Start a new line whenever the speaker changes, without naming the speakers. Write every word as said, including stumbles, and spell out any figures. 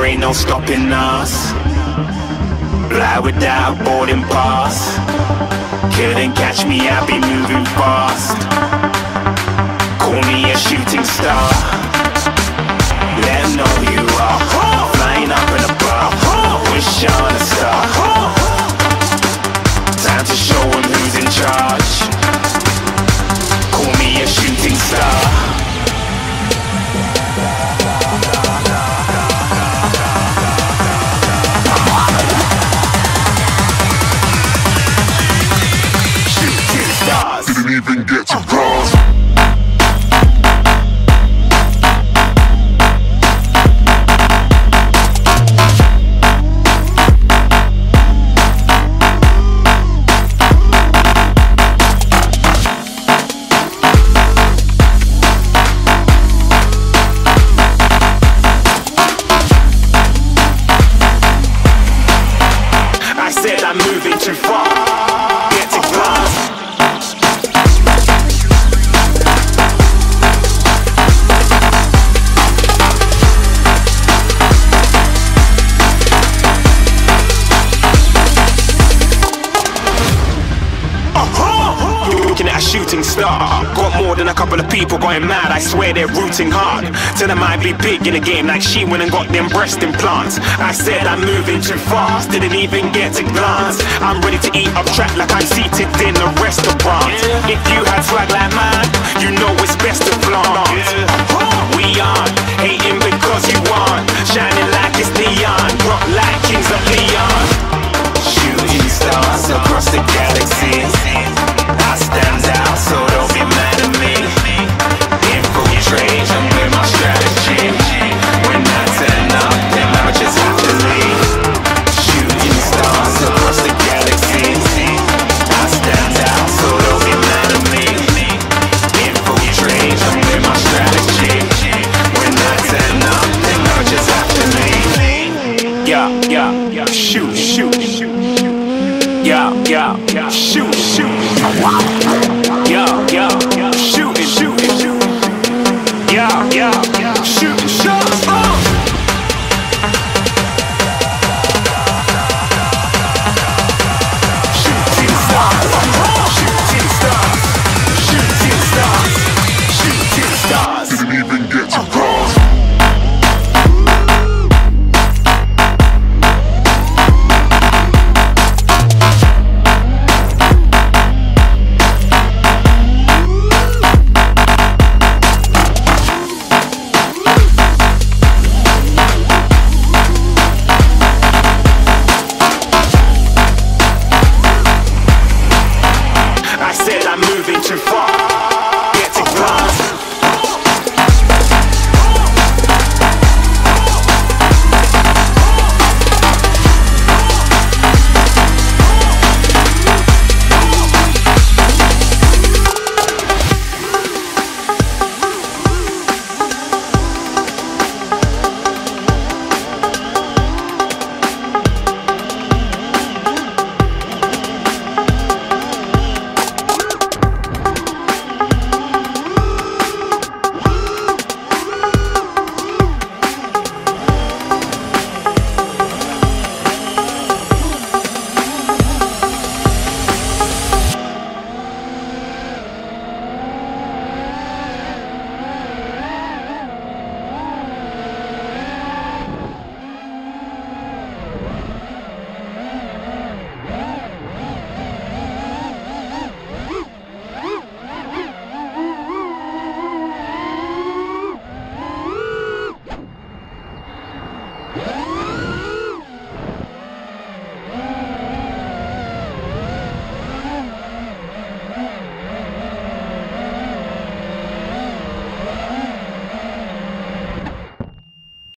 there ain't no stopping us. Fly without boarding pass. Couldn't catch me, I be moving fast. Call me a shooting star. Let 'em know who you are. Flying up in a bar. Wish on a star. Time to show 'em who's in charge. Call me a shooting star.
Didn't even get to cross.
I said I'm moving too far. Get to class. Looking at a shooting star. Got more than a couple of people going mad. I swear they're rooting hard. Tell them I be big in the game like she went and got them breast implants. I said I'm moving too fast, didn't even get to glance. I'm ready to eat up track like I'm seated in a restaurant. If you had swag like mine, you know it's best to flaunt. We aren't hating because you aren't shining like it's neon, rock like kings of Leon. Shooting stars across the galaxy. I stand out, so don't be mad at me. Infiltrate, I'm with my strategy. When I turn up, then I just have to leave. Shooting stars across the galaxy. I stand out, so don't be mad at me. Infiltrate, I'm with my strategy. When I turn up, then I just have to leave. Yeah, yeah, yeah, shoot, shoot, shoot. Yeah, yeah, yeah, shoot, shoot. Yeah, yeah, yeah, shooting, shooting, shooting. Yeah, yeah, yeah, shooting shots. Oh! Shooting stars, shooting stars, shooting stars, shooting stars.
Didn't even